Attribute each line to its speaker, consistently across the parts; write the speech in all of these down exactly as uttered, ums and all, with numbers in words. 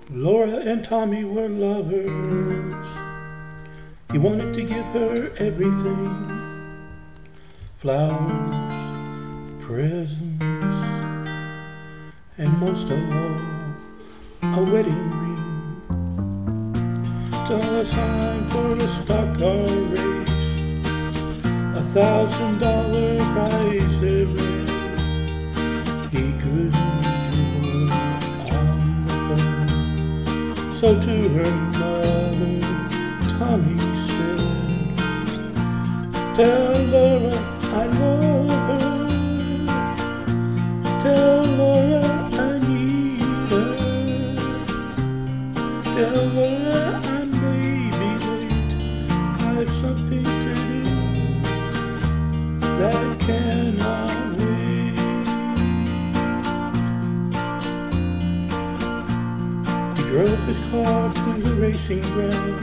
Speaker 1: Laura and Tommy were lovers. He wanted to give her everything: flowers, presents, and most of all, a wedding ring. To sign for a stock car race, a thousand dollar prize it ran. He couldn't do her on the phone, so to her mother Tommy said, "Tell Laura I love her. Tell Laura I need her. Tell Laura I may be late. I've something to do that cannot wait." He drove his car to the racing grounds.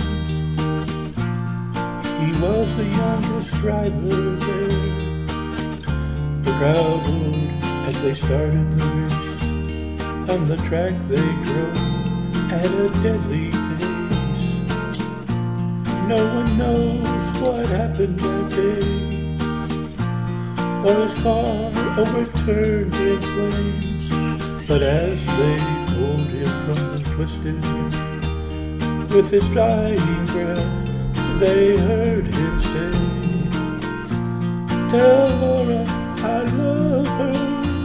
Speaker 1: He was the youngest driver there. The crowd roared as they started the race. On the track they drove at a deadly pace. No one knows what happened that day, or his car overturned in flames. But as they pulled him from the twisted wreck, with his dying breath they heard him say, "Tell Laura I love her.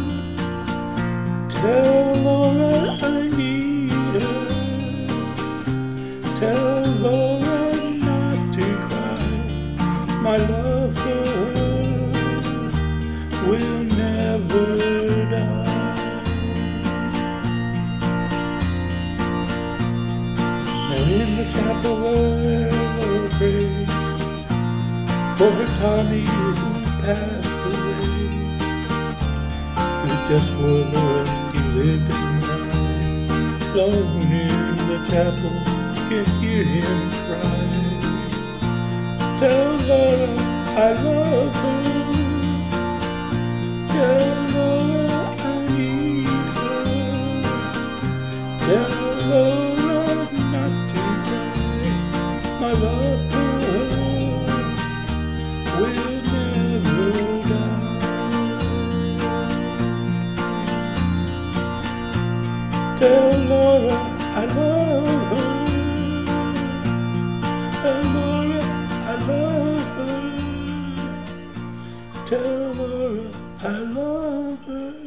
Speaker 1: Tell Laura I need her. Tell Laura not to cry. My love for her will never die." Now in the chapel where Laura prays for her Tommy who passed away, it was just for Laura he lived and died. Alone in the chapel, you can hear him cry, "Tell Laura I love her. Tell Laura I need her. Tell Laura not to cry. My love for her will never die." Tell Laura I love her. Tell Laura I love her. Tell Laura I love her.